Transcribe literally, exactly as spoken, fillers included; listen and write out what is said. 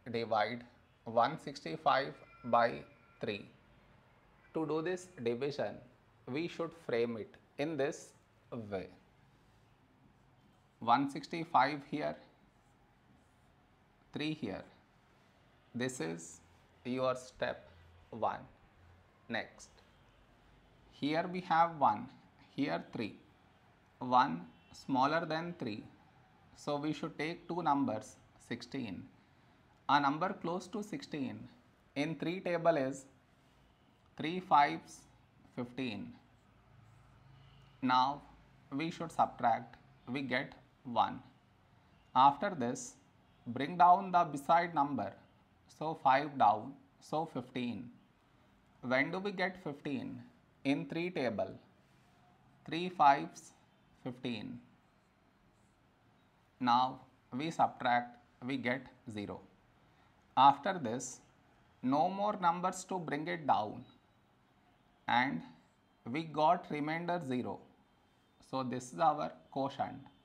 divide one hundred sixty-five by three. To do this division, we should frame it in this way. one hundred sixty-five here, three here. This is your step one. Next, here we have one, here three. one smaller than three. So we should take two numbers, sixteen. A number close to sixteen in three table is three fives, fifteen. Now we should subtract, we get one. After this, bring down the beside number, so five down, so fifteen. When do we get fifteen? In three table, three fives, fifteen. Now we subtract, we get zero. After this, no more numbers to bring it down, and we got remainder zero. So this is our quotient.